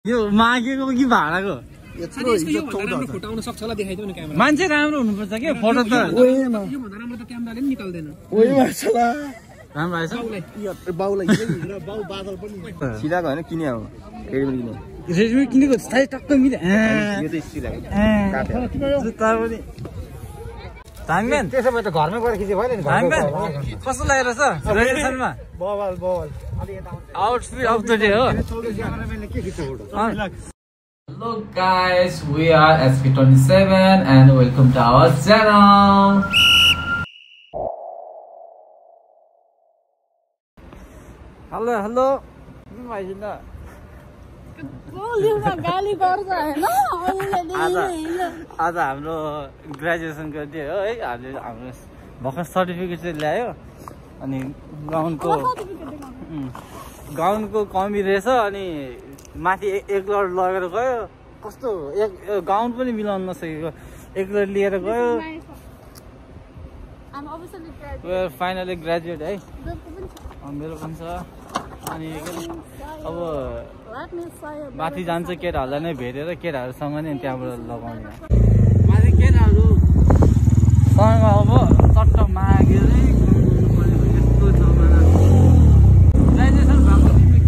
यो मागेको कि भाडाको यत्रो इज्जत फुटाउन सक्छ होला देखाइदिउ न क्यामेरा मान्छे राम्रो हुनुपर्छ के फोटो त यो भन्दा राम्रो त क्यामेराले पनि निकाल्दैन ओइ माछला राम्रो आएछ बाउलाई र बाउ बादल पनि सिलाको हैन किने हो रेडीमेड किने रेडीमेड किनेको साइज टक्क मिले यो त सिलाको काटेर जुत्ता पनि धाङमेन त्यसो भए त घरमै गएर खिचे भयो नि धाङमेन कस्तो लागेर छ रेडिएसनमा बवाल बवाल आउटफिट अफ द डे हो क्यामेराम्यानले के खिच्छ photo Hello guys, we are SP27 and welcome to our channel. Hello. किन भइदिन? बोल्नुमा गाली गर्छ हैन आज हाम्रो ग्रेजुएसनको डे हो है हाम्रो भर्खर सर्टिफिकेट चाहिँ ल्यायो अनि गाउनको कमी रहेछ अनि माथि एक लड लगेर गयो कस्तो एक गाउन पनि मिलाउन नसकेको एक लड लिएर गयो फाइनली ग्रेजुएट है मेरो पनि छ अनि अब माथि जान्छ केटाहरूलाई नै भेटेर केटाहरूसँग नै त्यहाँबाट लगाउने माथि केटाहरूसँग अब चट्ट मागेर यस्तो जमाना ग्रेजुएसन भएको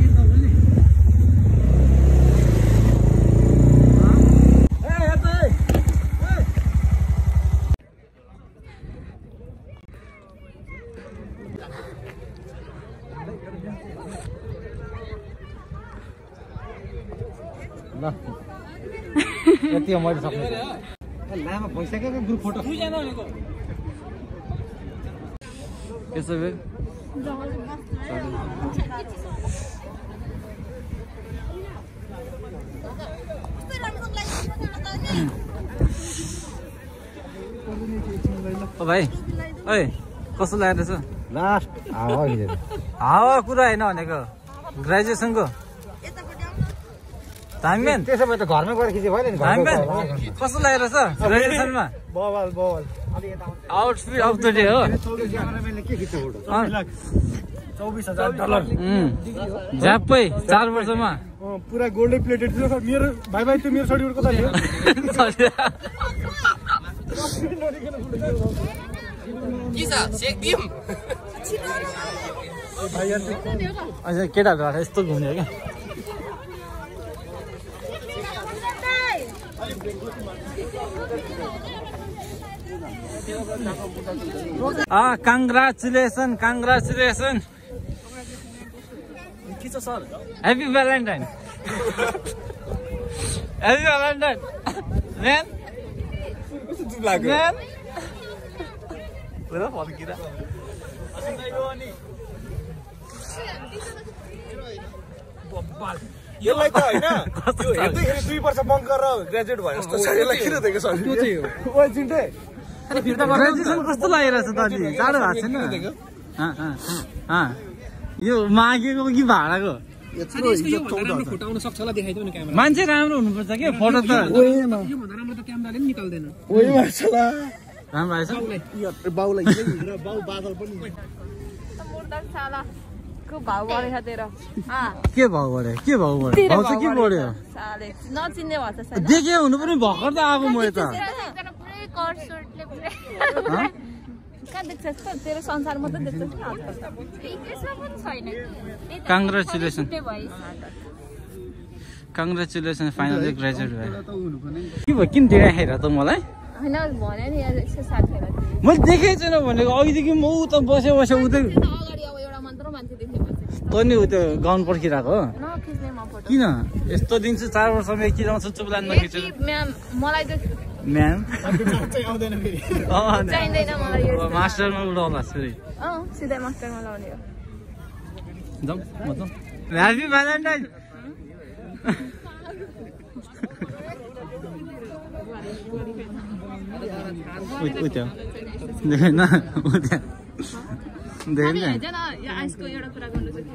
यति मैले सक्ने लामा भइसक्यो ग्रुप फोटो त्यसो भए ओ भाइ ओइ कस्तो लागेको छ लास्ट हावा कुरा होइन भनेको ग्रेजुएसनको धाङमेन त्यसो भए त घरमै गएर खिचे भयो नि धाङमेन कस्तो लागेर छ रेडिएसनमा बवाल बवाल आउटफिट अफ द डे हो क्यामेराम्यानले के खिच्छ फोटो $24,000 झ्याप्पै 4 वर्षमा पुरा गोल्डै प्लेटेड थियो मेरो भाइ त्यो मेरो सर्टिफिकेट कता थियो अच्छा केटाहरू यस्तो घुम्ने क्या Congratulations. Happy Valentine. Happy Valentine. Man. Pura फर्किरा यसलाई त हैन त्यो हेर्दैखेरि 2 वर्ष बङ्क गरेर ग्रेजुएट भयो जस्तो छ यसलाई किन दिएको छ त्यो चाहिँ हो ओइ चिन्टे अनि फिर्ता ग्रेजुएसन कस्तो लागिरहेछ त अलि साह्रो भएको छैन यो मागेको कि भाडाको यत्रो इज्जत फुटाउन सक्छ होला देखाइदिउ न क्यामेरा मान्छे राम्रो हुनुपर्छ के फोटो त यो भन्दा राम्रो त क्यामेराले पनि निकाल्दैन ओइ माछला राम्रो आएछ बाउलाई र बाउ बादल पनि भाउ बढेछ तेरो के भाउ बढ्यो भाउ चाहिँ के बढ्यो नचिन्ने भन्छ देखे हुनु पनि भर्खर त आएको मैले त तेरो संसार मात्रै देख्छ कङ्ग्रेचुलेसन फाइनली ग्रेजुएट भयो के भयो किन देखाएर त मलाई होइन भने नि साथीहरूलाई मैले देखेको छैन भनेको अघिदेखि म उता बसे उतै तैँले उ त्यो गाउन पर्खिरहेको हो किन यस्तो दिन चाहिँ 4 वर्षमा एकचोटि आउँछ चुप्लान नखिचेर मलाई त म्याम चाहिँदैन मलाई यो मास्टरमा उडाउला फेरि सिधै मास्टरमा लाउने हो जाउँ म त ह्यापी भ्यालेन्टाइन उता देखेन उता आइसको एउटा कुरा गर्नु छ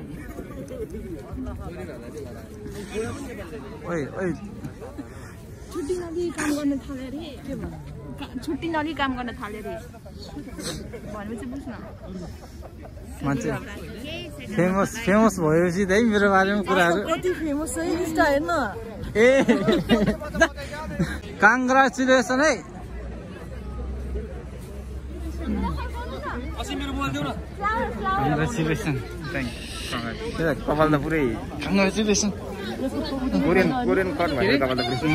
ओइ छुट्टी नदिई काम गर्न थाल्यो अरे के भयो छुट्टी नलिई काम गर्न थाल्यो रे भनेपछि बुझ्न मान्छे फेमस भएपछि त मेरो बारेमा कुराहरू कति फेमस है इन्स्टा हेर्न ए कङ्ग्रेचुलेसन है कङ्ग्रेचुलेसन कपाल त पुरै कङ्ग्रेचुलेसन कोरियन कट भयो कपाल त पुरै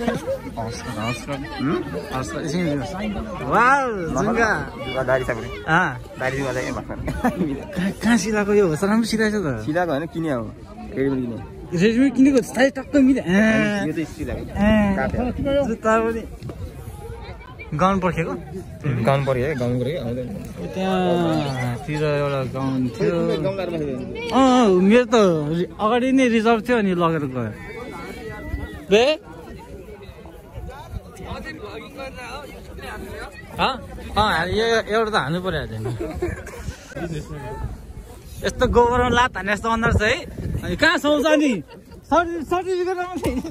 वाउ जुङ्गा दारी छ पुरै दारी वाला ए भर्खर कहाँ सिलाएको यो होस् राम्रो सिलाएछ त सिलाको होइन किने हो रेडीमेड किने रेडीमेड किनेको साइज टक्क मिल्यो यो त सिलाको जुत्ता पनि गाउन पर्खेको गाउन पर्यो है गाउन पर्यो त्यहाँतिर एउटा गाउन थियो मेरो त अगाडि नै रिजर्भ थियो अनि लगेर गयो बे एउटा त हाल्नु पर्यो यस्तो गोबरमा लात हाने जस्तो अनुहार छ है अनि कहाँ सुहाउँछ नि सर्टिफिकेट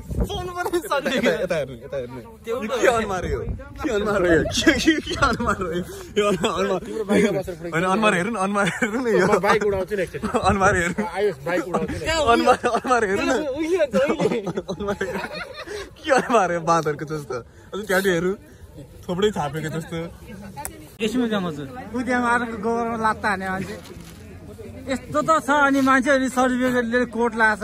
बातहरूको जस्तो ट्याटुहरू थोप्रै छापेको जस्तो यसमा जमाउँछु उद्यामा अर्को गोबरमा लात हाने मान्छे यस्तो त छ अनि मान्छे अनि सर्टिफिकेट लिएर कोर्ट लाछ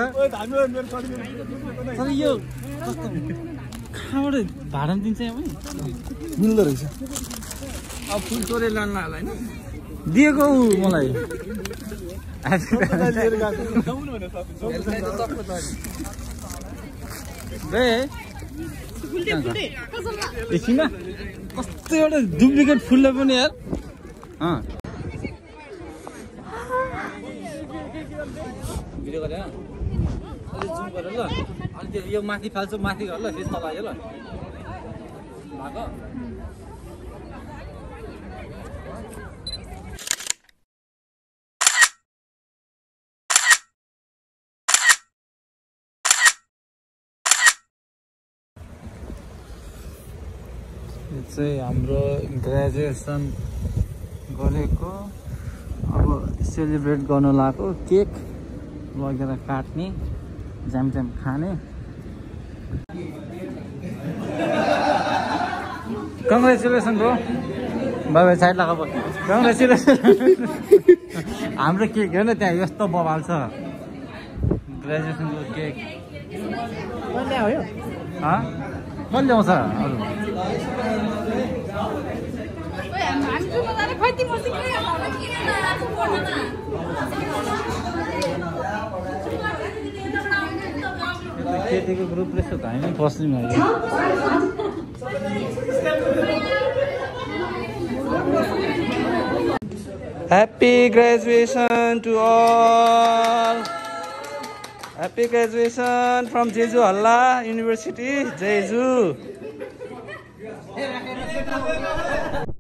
तर यो कस्तो कहाँबाट भाडा दिन्छ यहाँ पनि मिल्दो रहेछ अब फुल चोरे लानु होला होइन दिएको मलाई एकछिन कस्तो एउटा डुप्लिकेट फुलले पनि यार भिडियो गरे अलि जुम गर ल अनि त्यो यो माथि फाल्छु माथि गर ल फेरि तल आयो ल भएको यो चाहिँ हाम्रो ग्रेजुएसन गरेको अब सेलिब्रेट गर्न लागेको केक लगेर काट्ने ज्याम खाने congratulation bro bye bye side लगाएको कङ्ग्रेचुलेसन हाम्रो केक हेर्न त्यहाँ यस्तो बवाल छ ग्रेजुएसनको केक कसले ल्याउँछ अरू केटीको ग्रुप रहेछ त हामी बस्ने Happy graduation to all. Happy graduation from Jeju Halla University, Jeju.